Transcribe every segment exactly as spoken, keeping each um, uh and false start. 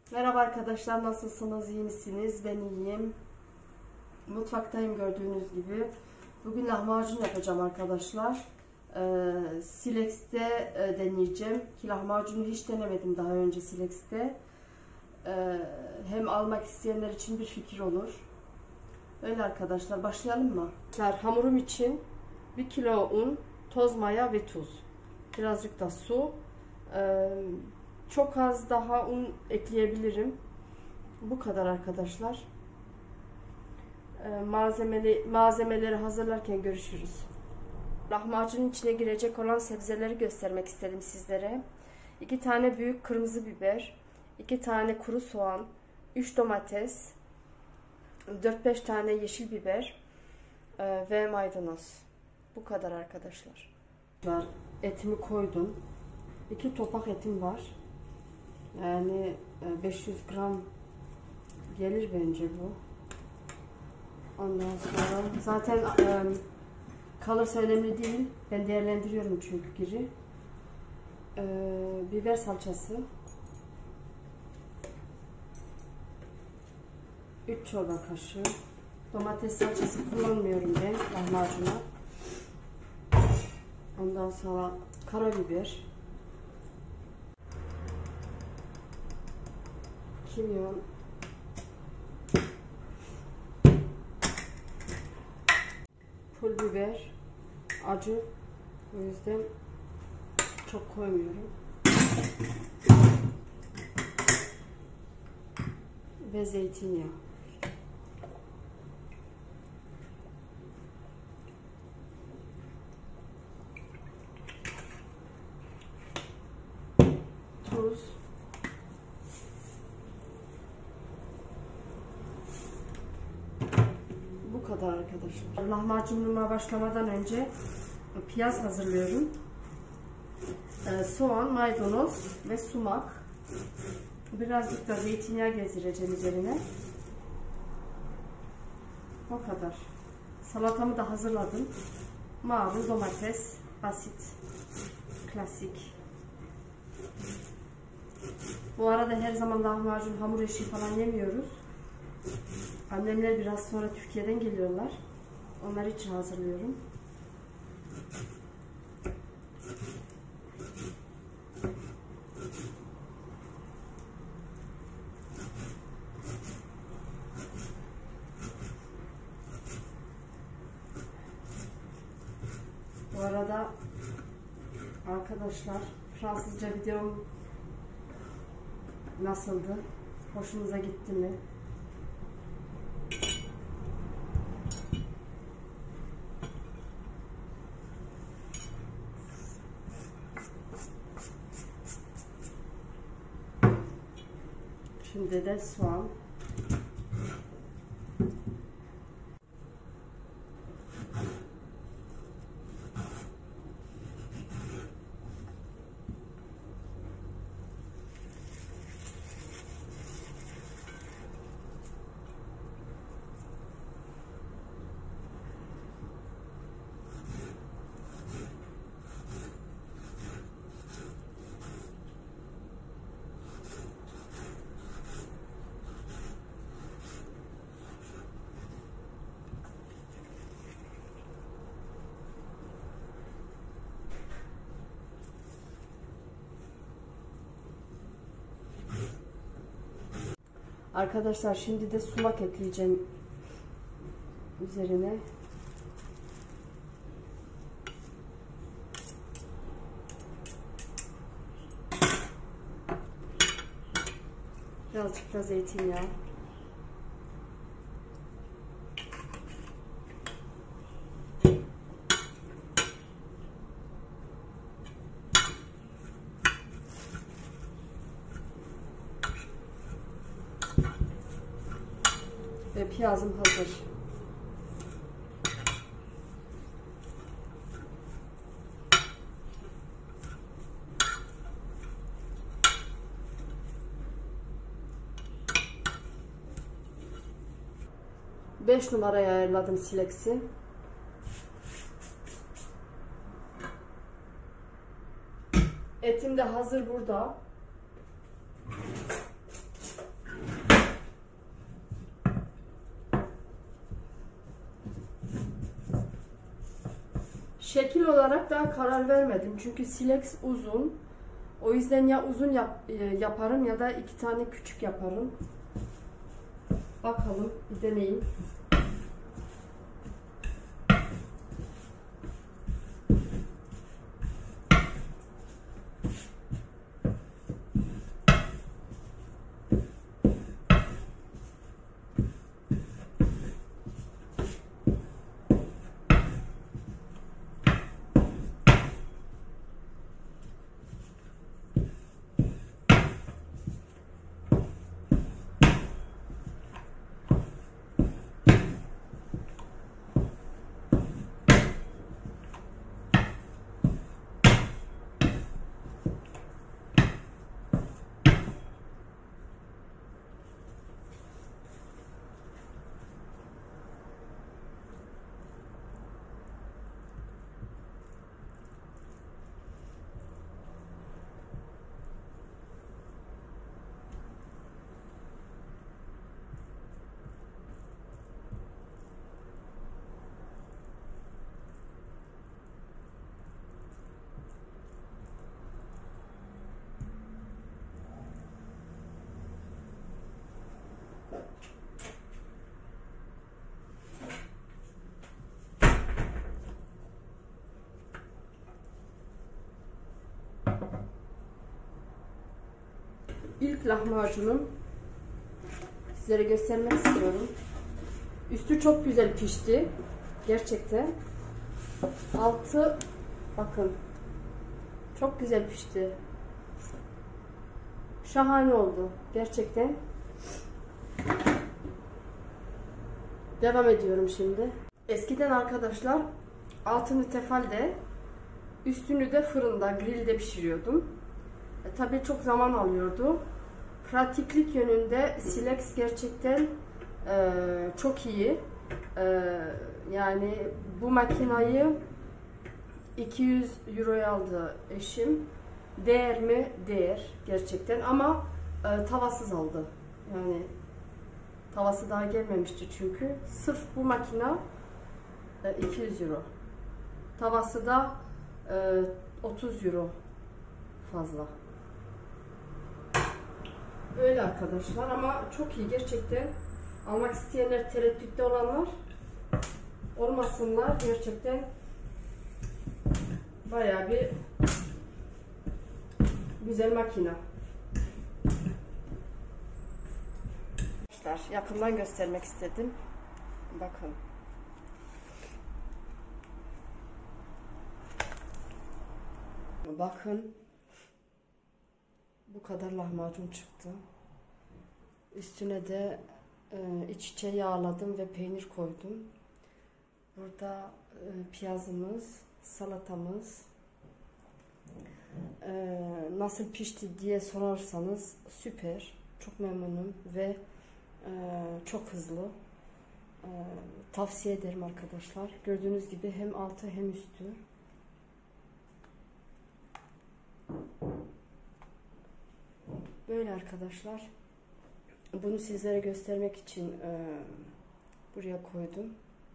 Merhaba arkadaşlar, nasılsınız, iyi misiniz? Ben iyiyim. Mutfaktayım gördüğünüz gibi. Bugün lahmacun yapacağım arkadaşlar. Ee, Silex'te e, deneyeceğim. Ki lahmacunu hiç denemedim daha önce Silex'te. Ee, hem almak isteyenler için bir fikir olur. Öyle arkadaşlar, başlayalım mı? Hamurum için bir kilo un, toz maya ve tuz. Birazcık da su. Ee, Çok az daha un ekleyebilirim. Bu kadar arkadaşlar. Ee, malzemeli, malzemeleri hazırlarken görüşürüz. Lahmacunun içine girecek olan sebzeleri göstermek istedim sizlere. iki tane büyük kırmızı biber, iki tane kuru soğan, üç domates, dört beş tane yeşil biber e, ve maydanoz. Bu kadar arkadaşlar. Etimi koydum. iki topak etim var. Yani beş yüz gram gelir bence bu. Ondan sonra zaten e, kalırsa önemli değil. Ben değerlendiriyorum çünkü geri. E, biber salçası. üç çorba kaşığı. Domates salçası kullanmıyorum ben lahmacuna. Ondan sonra karabiber. Kimyon, pul biber, acı, o yüzden çok koymuyorum. Ve zeytinyağı. Tuz. Bu kadar arkadaşlar. Lahmacunuma başlamadan önce piyaz hazırlıyorum. Ee, soğan, maydanoz ve sumak. Birazcık da zeytinyağı gezdireceğim üzerine. O kadar. Salatamı da hazırladım. Marul, domates, basit, klasik. Bu arada her zaman lahmacun, hamur işi falan yemiyoruz. Annemler biraz sonra Türkiye'den geliyorlar. Onlar için hazırlıyorum. Bu arada arkadaşlar, Fransızca videom nasıldı? Hoşunuza gitti mi? Şimdi de soğan. Arkadaşlar şimdi de sumak ekleyeceğim üzerine. Birazcık da zeytinyağı. Ve piyazım hazır. beş numaraya ayarladım Silex'i. Etim de hazır burada. Şekil olarak daha karar vermedim. Çünkü silex uzun. O yüzden ya uzun yap, yaparım ya da iki tane küçük yaparım. Bakalım, bir deneyim. İlk lahmacunum sizlere göstermek istiyorum. Üstü çok güzel pişti. Gerçekten. Altı bakın. Çok güzel pişti. Şahane oldu. Gerçekten. Devam ediyorum şimdi. Eskiden arkadaşlar altını tefalde, üstünü de fırında, grilde pişiriyordum. E, tabii çok zaman alıyordu. Pratiklik yönünde silex gerçekten e, çok iyi. E, yani bu makinayı iki yüz euroya aldı eşim. Değer mi? Değer gerçekten, ama e, tavasız aldı. Yani tavası daha gelmemişti çünkü. Sırf bu makina e, iki yüz euro. Tavası da e, otuz euro fazla. Öyle arkadaşlar, ama çok iyi gerçekten. Almak isteyenler, tereddütte olanlar olmasınlar. Gerçekten bayağı bir güzel makina. Arkadaşlar yakından göstermek istedim. Bakın. Bakın. Bu kadar lahmacun çıktı. Üstüne de e, iç içe yağladım ve peynir koydum. Burada e, piyazımız, salatamız. E, nasıl pişti diye sorarsanız süper. Çok memnunum ve e, çok hızlı. E, tavsiye ederim arkadaşlar. Gördüğünüz gibi hem altı hem üstü. Böyle arkadaşlar. Bunu sizlere göstermek için e, buraya koydum.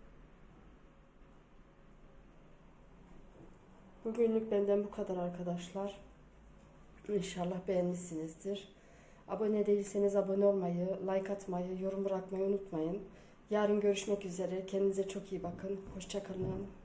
Bugünlük benden bu kadar arkadaşlar. İnşallah beğenmişsinizdir. Abone değilseniz abone olmayı, like atmayı, yorum bırakmayı unutmayın. Yarın görüşmek üzere. Kendinize çok iyi bakın. Hoşça kalın.